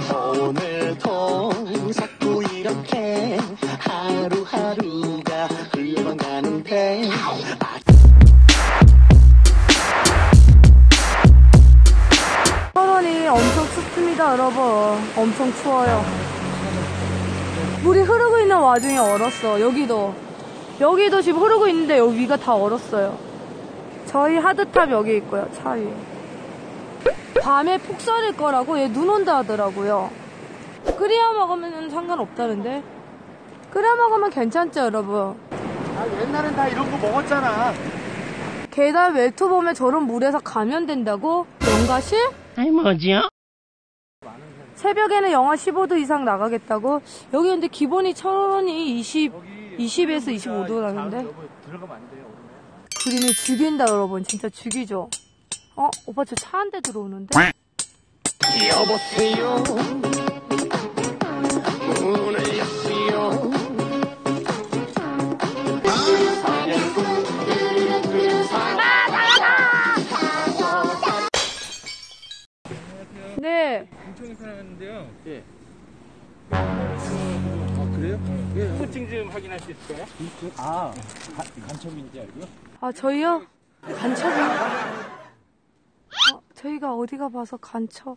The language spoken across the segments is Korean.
오늘도 자꾸 이렇게 하루하루가 흘러만 가는데 철원이 엄청 춥습니다, 여러분. 엄청 추워요. 물이 흐르고 있는 와중에 얼었어. 여기도 지금 흐르고 있는데 여기 위가 다 얼었어요. 저희 하드탑 여기 있고요, 차 위에. 밤에 폭설일 거라고 얘 눈 온다 하더라고요. 끓여 먹으면 상관없다는데. 끓여 먹으면 괜찮죠, 여러분? 아, 옛날엔 다 이런 거 먹었잖아. 게다 웰토 보면 저런 물에서 감염된다고? 영가실? 아니 뭐지요? 새벽에는 영하 15도 이상 나가겠다고? 여기 근데 기본이 철원이 20에서 25도라는데? 들어가면 안 돼요. 그림이 죽인다, 여러분. 진짜 죽이죠? 오빠 저 차 한 대 들어오는데? 여보세요 문을 여시오 네. 인천에 살았는데요. 예. 아, 그래요? 예. 호칭 좀 확인할 수 있을까요? 아, 간첩인지 알고요? 아, 저희요? 간첩이요? 저희가 어디가 봐서 간첩.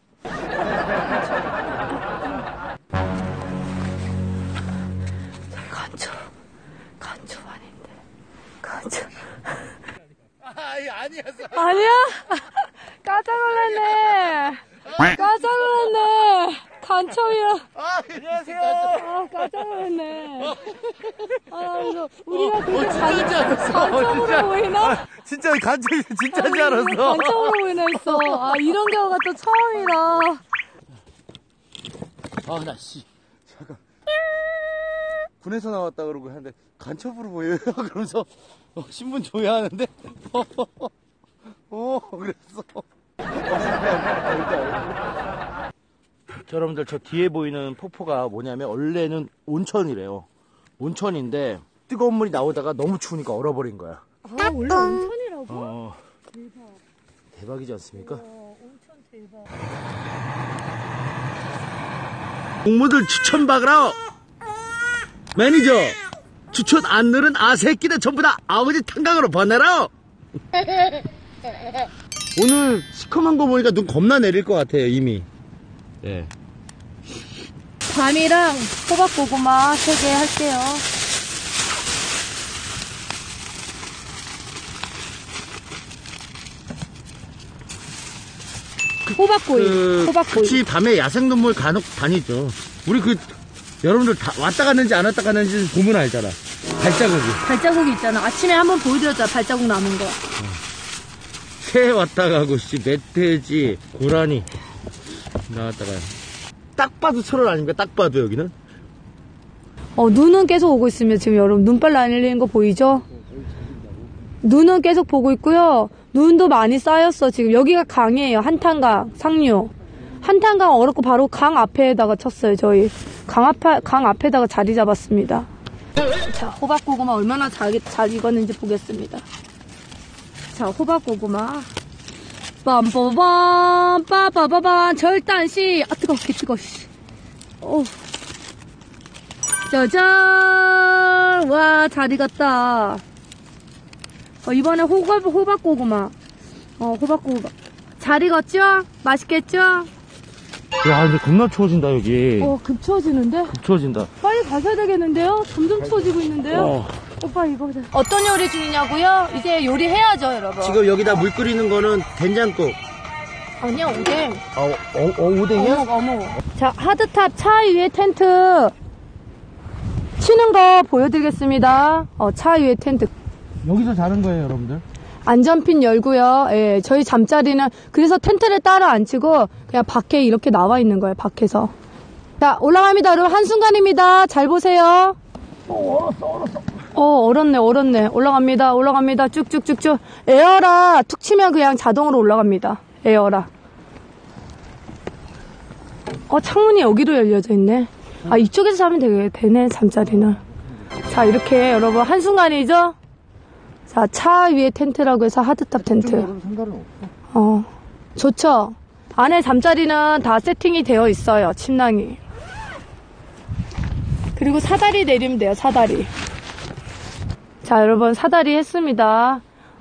저희 간첩 아닌데. 간첩. 아니었어. 아니야? 깜짝 놀랐네. 깜짝 놀랐네. 간첩이라. 안녕하세요. 깜짝 놀랐네. 그래서 우리가 그렇게 간첩으로 보이나? 진짜 간첩이 진짜인 줄 알았어. 간첩으로 보이나 했어. 이런 경우가 또 처음이라. 나 잠깐. 군에서 나왔다 그러고 하는데 간첩으로 보여요. 그러면서 신분 줘야 하는데. 그랬어. 여러분들 저 뒤에 보이는 폭포가 뭐냐면 원래는 온천이래요. 온천인데 뜨거운 물이 나오다가 너무 추우니까 얼어버린 거야. 원래 온천이라고? 대박. 대박이지 않습니까? 온천 대박. 동무들 추천 박으라. 매니저 추천 안 누른 새끼들 전부 다 아버지 탄강으로 보내라. 오늘 시커먼 거 보니까 눈 겁나 내릴 것 같아요 이미. 네. 밤이랑 호박고구마 3개 할게요. 호박구이. 같이 밤에 야생동물 간혹 다니죠. 우리 여러분들 다 왔다 갔는지 안 왔다 갔는지 보면 알잖아. 발자국이 있잖아. 아침에 한번 보여드렸잖아, 발자국 남은 거. 새 왔다 가고 멧돼지 고라니 나왔다가 딱 봐도 철원 아닙니까? 딱 봐도 여기는. 눈은 계속 오고 있습니다. 지금 여러분 눈발 날리는 거 보이죠? 눈은 계속 보고 있고요. 눈도 많이 쌓였어. 지금 여기가 강이에요. 한탄강 상류. 한탄강 얼었고 바로 강 앞에다가 쳤어요. 저희 강 앞에다가 자리 잡았습니다. 자, 호박고구마 얼마나 잘 익었는지 보겠습니다. 자, 호박고구마 빰빠밤 빠바바밤 절단시. 뜨거워 뜨거워. 짜잔. 와, 잘 익었다. 이번에 호박고구마. 호박고구마 잘 익었죠? 맛있겠죠? 야, 근데 겁나 추워진다 여기. 급 추워지는데? 추워진다. 빨리 가셔야 되겠는데요? 점점 추워지고 있는데요? 오빠 이거 어떤 요리 중이냐고요? 이제 요리해야죠, 여러분. 지금 여기다 물 끓이는 거는 된장국. 아니야, 오뎅. 오뎅이야? 어묵. 자, 하드탑 차 위에 텐트 치는 거 보여드리겠습니다. 차 위에 텐트. 여기서 자는 거예요, 여러분들? 안전핀 열고요. 예, 저희 잠자리는 그래서 텐트를 따로 안 치고 그냥 밖에 이렇게 나와 있는 거예요. 밖에서. 자, 올라갑니다. 여러분 한순간입니다. 잘 보세요. 얼었네. 올라갑니다. 쭉쭉쭉쭉. 에어라 툭 치면 그냥 자동으로 올라갑니다. 에어라. 창문이 여기로 열려져 있네. 이쪽에서 자면 되네, 잠자리는. 자, 이렇게 여러분 한순간이죠? 자, 차 위에 텐트라고 해서 하드탑 텐트. 상관은 없어. 좋죠? 안에 잠자리는 다 세팅이 되어 있어요. 침낭이. 그리고 사다리 내리면 돼요. 사다리. 자, 여러분 사다리 했습니다.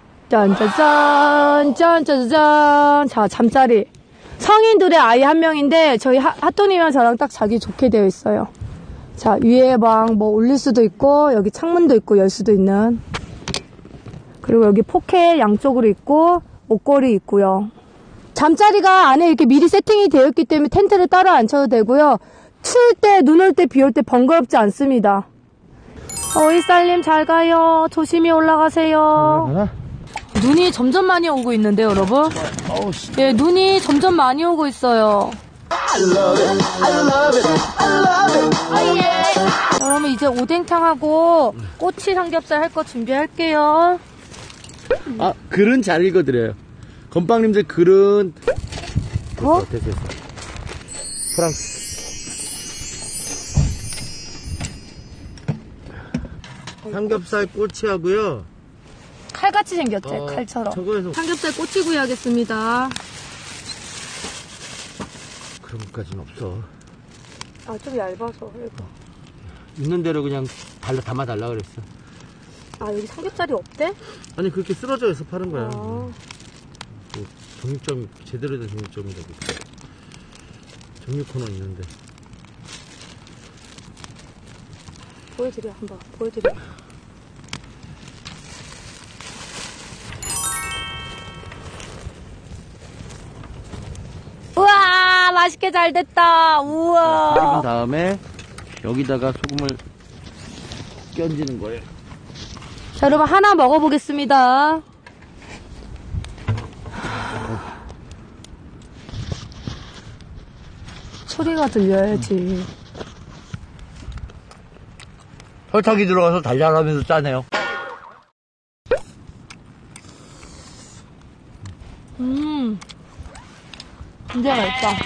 짠짜잔 짠짜잔. 자, 잠자리. 성인 둘의 아이 한 명인데 저희 핫도니랑 저랑 딱 자기 좋게 되어 있어요. 자, 위에 막 뭐 올릴 수도 있고 여기 창문도 있고 열 수도 있는. 그리고 여기 포켓 양쪽으로 있고 옷걸이 있고요. 잠자리가 안에 이렇게 미리 세팅이 되어 있기 때문에 텐트를 따로 안 쳐도 되고요. 추울 때, 눈 올 때, 비 올 때 번거롭지 않습니다. 이쌀님 잘 가요. 조심히 올라가세요. 눈이 점점 많이 오고 있는데요, 여러분. 예, 눈이 점점 많이 오고 있어요. 여러분 이제 오뎅탕하고 꼬치 삼겹살 할 거 준비할게요. 아, 글은 잘 읽어드려요. 건빵님들 글은 됐어. 프랑스. 삼겹살 꼬치하고요. 칼같이 생겼지, 칼처럼. 저거에서 삼겹살 꼬치구이 하겠습니다. 그런 것까지는 없어. 아, 좀 얇아서. 있는 대로 그냥 담아달라 그랬어. 아, 여기 삼겹살이 없대? 아니, 그렇게 쓰러져 있어 파는 거야. 아. 그 정육점, 제대로 된 정육점이라고. 정육 코너 있는데. 보여드려, 한번. 보여드려. 우와, 맛있게 잘 됐다. 우와. 그리고 다음에 여기다가 소금을 끼얹는 거예요. 자, 여러분 하나 먹어보겠습니다. 소리가 들려야지. 설탕이 들어가서 달달하면서 짜네요. 진짜 맛있다.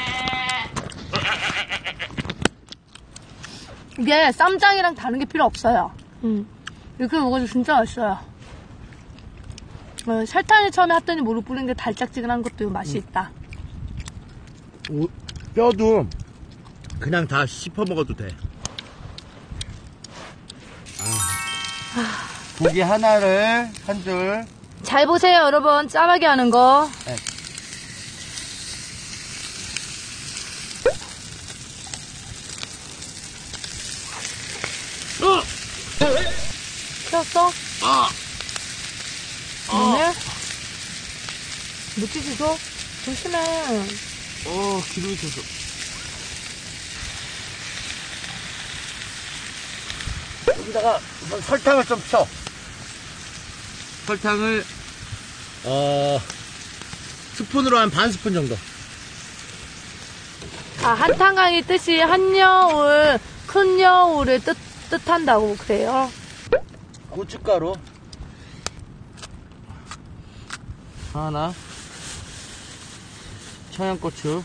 이게 쌈장이랑 다른 게 필요 없어요. 이렇게 먹어도 진짜 맛있어요. 설탕을 처음에 했더니 모르고 뿌리는 게 달짝지근한 것도 맛이 있다. 뼈도 그냥 다 씹어 먹어도 돼. 고기 하나를 한 줄. 잘 보세요, 여러분. 짜박이 하는 거. 네. 켰어? 뭐네? 못 찢어져? 조심해. 기름이 켜서. 여기다가 우선 설탕을 좀 쳐. 설탕을 스푼으로 한 반 스푼 정도. 아, 한탕강의 뜻이 한 여울, 큰 여울을 뜻한다고 그래요. 고춧가루 하나, 청양고추,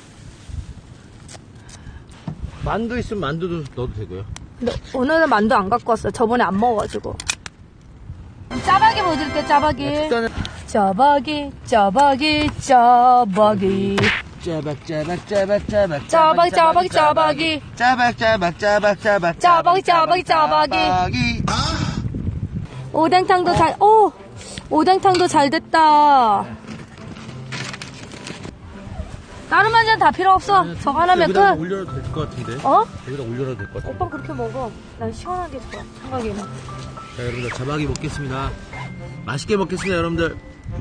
만두 있으면 만두도 넣어도 되고요. 근데 오늘은 만두 안 갖고 왔어요. 저번에 안 먹어가지고. 짜박이 뭐 드릴게요, 짜박이. 식사는 짜박이, 짜박이, 짜박이. 짜박. 짜박이, 짜박이, 짜박이. 짜박이, 짜박이. 오뎅탕도 오뎅탕도 잘 됐다. 다른 반찬 다 필요 없어. 저거 하나면 끝. 여기다 올려도 될 것 같은데. 여기다 올려도 될 것 같은데. 오빠 그렇게 먹어. 난 시원한 게 좋아. 생각에는. 자, 여러분들 자박이 먹겠습니다. 맛있게 먹겠습니다, 여러분들.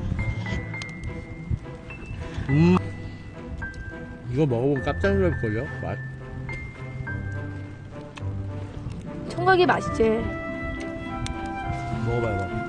이거 먹어보면 깜짝 놀랄걸요? 맛. 총각이 맛있지. 먹어봐요.